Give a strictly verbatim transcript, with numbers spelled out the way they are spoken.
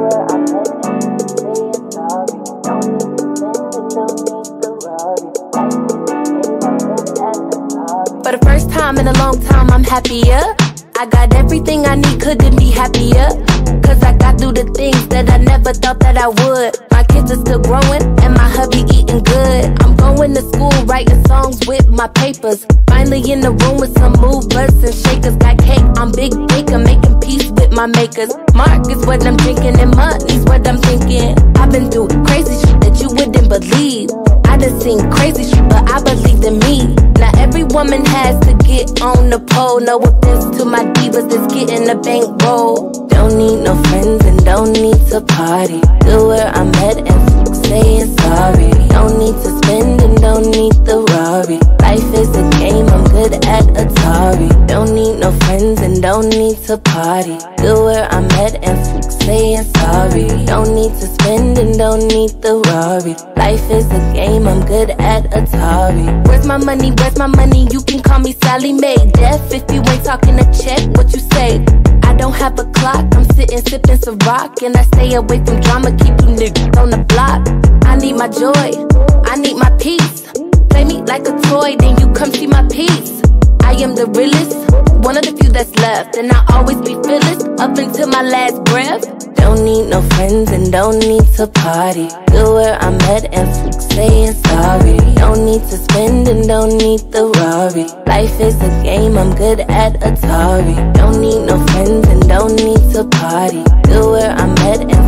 where I'm headed and saying sorry. Don't need to spend it, don't need the Rari. Life is a game, I'm good at Atari. For the first time in a long time, I'm happier. I got everything I need, couldn't be happier. Cause I got through the things that I never thought that I would. My kids are still growing and my hubby eating good. I'm going to school, writing songs with my papers. Finally in the room with some movers and shakers. Got cake, I'm big baker, making peace with my makers. Mark is what I'm drinking and money's what I'm thinking. I've been through crazy shit that you wouldn't believe. I done seen crazy shit, but I believed in me. Now every woman has to get on the pole. No offense to my divas that's getting the bankroll. Don't need no friends and don't need to party. Good where I'm at and saying sorry. Don't need to spend and don't need the Rari. Life is a game, I'm good at Atari. Don't need no friends and don't need to party. Good where I'm at and saying sorry. Don't need to spend and don't need the Rari. Life is a game, I'm good at Atari. Where's my money, where's my money? You can call me Sally Mae. Deaf if you ain't talking a check, what you say? I don't have a clock, I'm sitting sipping some rock. And I stay away from drama, keep you niggas on the block. I need my joy, I need my peace. Play me like a toy, then you come see my piece. I am the realest, one of the few that's left. And I'll always be fearless, up until my last breath. Don't need no friends and don't need to party. Good where I'm at and saying sorry. Don't need to spend and don't need the Rari. Life is a game, I'm good at Atari. Don't need no friends and don't need to party. Good where I'm at and